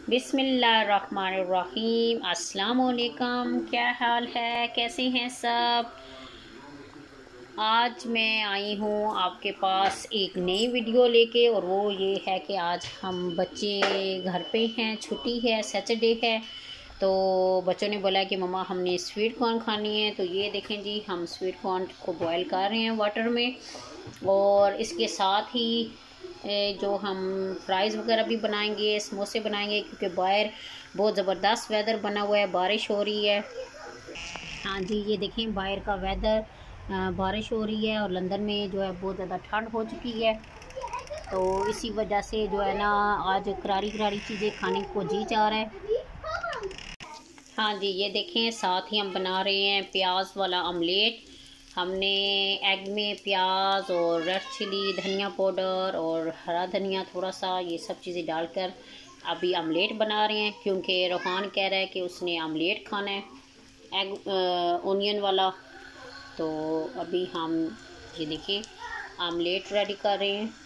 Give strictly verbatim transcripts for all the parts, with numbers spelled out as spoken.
बिस्मिल्लाहिर्रहमानिर्रहीम। अस्सलाम वालेकुम। क्या हाल है, कैसे हैं सब। आज मैं आई हूँ आपके पास एक नई वीडियो लेके, और वो ये है कि आज हम बच्चे घर पे हैं, छुट्टी है, सैटरडे है, तो बच्चों ने बोला कि मम्मा हमने स्वीट कॉर्न खानी है। तो ये देखें जी, हम स्वीट कॉर्न को बॉईल कर रहे हैं वाटर में, और इसके साथ ही जो हम फ्राइज़ वगैरह भी बनाएंगे, समोसे बनाएंगे, क्योंकि बाहर बहुत ज़बरदस्त वेदर बना हुआ है, बारिश हो रही है। हाँ जी, ये देखें बाहर का वेदर, बारिश हो रही है और लंदन में जो है बहुत ज़्यादा ठंड हो चुकी है, तो इसी वजह से जो है ना आज करारी करारी चीज़ें खाने को जी चाह रहा है। हाँ जी, ये देखें साथ ही हम बना रहे हैं प्याज वाला ऑमलेट। हमने एग में प्याज और रेड चिली, धनिया पाउडर और हरा धनिया थोड़ा सा, ये सब चीज़ें डालकर अभी ऑमलेट बना रहे हैं, क्योंकि रोहान कह रहा है कि उसने ऑमलेट खाना है एग ओनियन वाला। तो अभी हम ये देखिए ऑमलेट रेडी कर रहे हैं।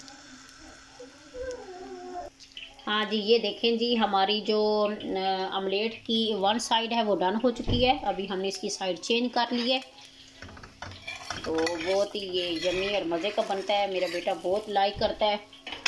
हाँ जी, ये देखें जी, हमारी जो ऑमलेट की वन साइड है वो डन हो चुकी है। अभी हमने इसकी साइड चेंज कर ली है, तो बहुत ही ये यम्मी और मज़े का बनता है, मेरा बेटा बहुत लाइक करता है।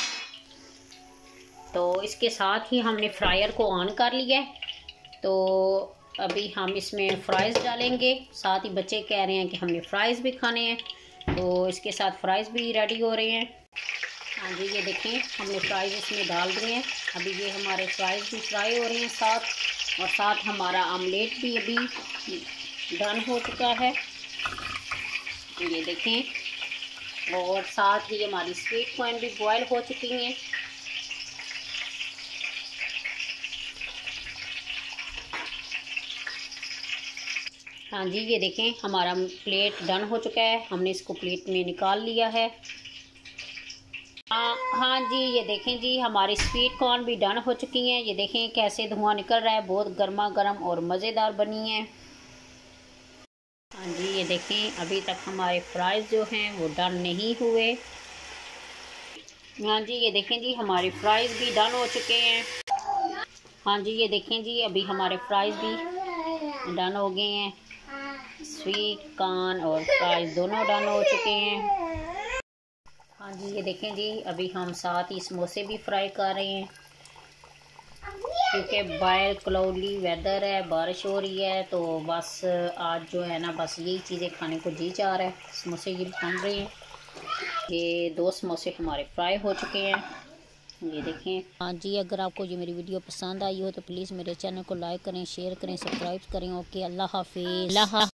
तो इसके साथ ही हमने फ्रायर को ऑन कर लिया है, तो अभी हम इसमें फ्राइज़ डालेंगे। साथ ही बच्चे कह रहे हैं कि हमने फ्राइज़ भी खाने हैं, तो इसके साथ फ्राइज़ भी रेडी हो रहे हैं। हाँ जी, ये देखें हमने फ्राइज़ इसमें डाल दिए हैं। अभी ये हमारे फ्राइज़ भी फ्राई हो रहे हैं साथ, और साथ हमारा ऑमलेट भी अभी डन हो चुका है, ये देखें। और साथ ही हमारी स्वीट कॉर्न भी बॉयल हो चुकी हैं। हाँ जी, ये देखें हमारा प्लेट डन हो चुका है, हमने इसको प्लेट में निकाल लिया है। हाँ हाँ जी, ये देखें जी, हमारी स्वीट कॉर्न भी डन हो चुकी हैं। ये देखें कैसे धुआं निकल रहा है, बहुत गर्मा गर्म और मज़ेदार बनी है। हाँ जी, ये देखें अभी तक हमारे फ्राइज़ जो हैं वो डन नहीं हुए। हाँ जी, ये देखें जी, हमारे फ्राइज़ भी डन हो चुके हैं। हाँ जी, ये देखें जी, अभी हमारे फ्राइज़ भी डन हो गए हैं। स्वीट कॉर्न और फ्राइज़ दोनों डन हो चुके हैं। हाँ जी, ये देखें जी, अभी हम साथ ही समोसे भी फ्राई कर रहे हैं, क्योंकि बाहर क्लाउडली वेदर है, बारिश हो रही है, तो बस आज जो है ना बस यही चीज़ें खाने को जी चाह रहा है। समोसे ये बन रहे हैं, ये दो समोसे हमारे फ्राई हो चुके हैं, ये देखें। हाँ जी, अगर आपको ये मेरी वीडियो पसंद आई हो तो प्लीज़ मेरे चैनल को लाइक करें, शेयर करें, सब्सक्राइब करें। ओके, अल्लाह हाफिज़।